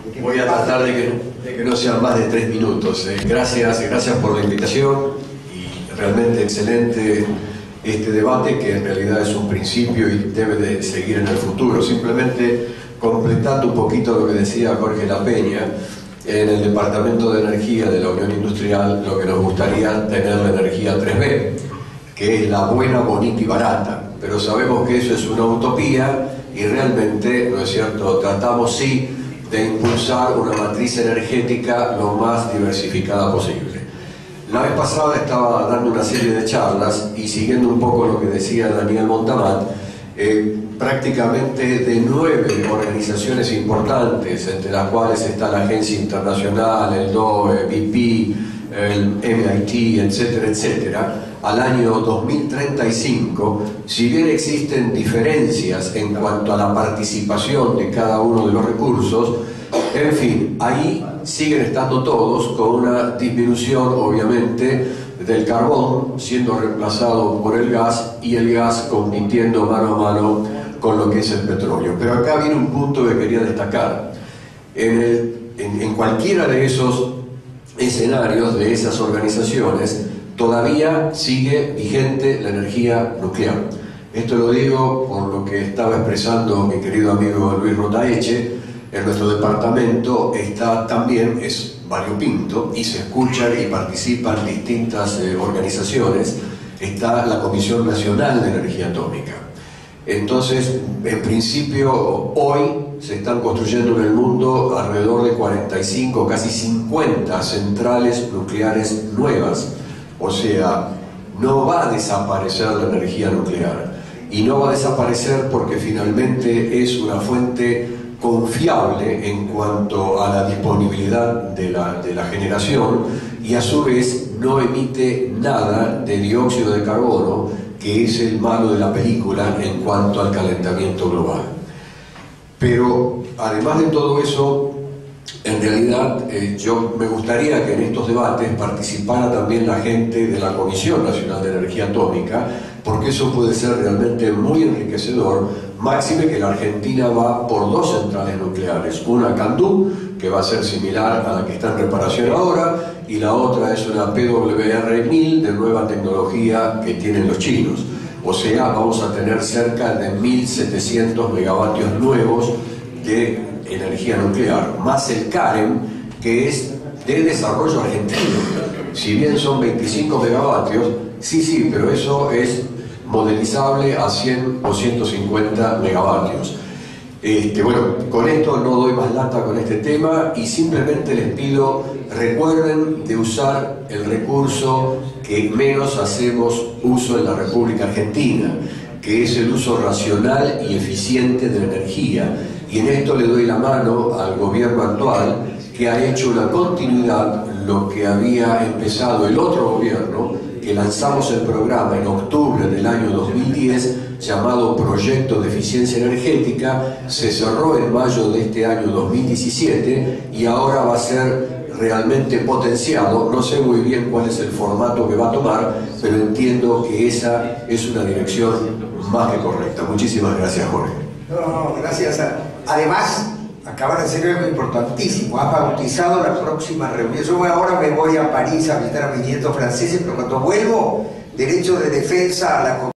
Voy a tratar de que no sean más de 3 minutos. Gracias por la invitación y realmente excelente este debate, que en realidad es un principio y debe de seguir en el futuro. Simplemente completando un poquito lo que decía Jorge La Peña, en el Departamento de Energía de la Unión Industrial lo que nos gustaría tener la energía 3B, que es la buena, bonita y barata, pero sabemos que eso es una utopía y realmente, ¿no es cierto?, tratamos sí de impulsar una matriz energética lo más diversificada posible. La vez pasada estaba dando una serie de charlas y siguiendo un poco lo que decía Daniel Montamat, prácticamente de 9 organizaciones importantes, entre las cuales está la Agencia Internacional, el DOE, BP, el MIT, etcétera, etcétera, al año 2035, si bien existen diferencias en cuanto a la participación de cada uno de los recursos, en fin, ahí siguen estando todos con una disminución, obviamente, del carbón siendo reemplazado por el gas y el gas compitiendo mano a mano con lo que es el petróleo. Pero acá viene un punto que quería destacar. En cualquiera de esos escenarios, de esas organizaciones, todavía sigue vigente la energía nuclear. Esto lo digo por lo que estaba expresando mi querido amigo Luis Rotaeche. En nuestro departamento está también, es variopinto, y se escuchan y participan distintas organizaciones. Está la Comisión Nacional de Energía Atómica. Entonces, en principio, hoy se están construyendo en el mundo alrededor de 45, casi 50 centrales nucleares nuevas. O sea, no va a desaparecer la energía nuclear. Y no va a desaparecer porque finalmente es una fuente confiable en cuanto a la disponibilidad de la generación, y a su vez no emite nada de dióxido de carbono, que es el malo de la película en cuanto al calentamiento global. Pero además de todo eso, en realidad yo me gustaría que en estos debates participara también la gente de la Comisión Nacional de Energía Atómica, porque eso puede ser realmente muy enriquecedor, máxime que la Argentina va por 2 centrales nucleares, una Candú, que va a ser similar a la que está en reparación ahora, y la otra es una PWR-1000 de nueva tecnología que tienen los chinos. O sea, vamos a tener cerca de 1.700 megavatios nuevos de energía nuclear, más el CAREM, que es de desarrollo argentino. Si bien son 25 megavatios, sí, pero eso es modelizable a 100 o 150 megavatios. Bueno, con esto no doy más lata con este tema y simplemente les pido, recuerden de usar el recurso que menos hacemos uso en la República Argentina, que es el uso racional y eficiente de la energía. Y en esto le doy la mano al gobierno actual, que ha hecho una continuidad, lo que había empezado el otro gobierno, que lanzamos el programa en octubre del año 2010, llamado Proyecto de Eficiencia Energética, se cerró en mayo de este año 2017 y ahora va a ser realmente potenciado. No sé muy bien cuál es el formato que va a tomar, pero entiendo que esa es una dirección más que correcta. Muchísimas gracias, Jorge. No, gracias. Además, acaba de ser algo importantísimo, ha bautizado la próxima reunión. Yo ahora me voy a París a visitar a mis nietos franceses, pero cuando vuelvo, derecho de defensa a la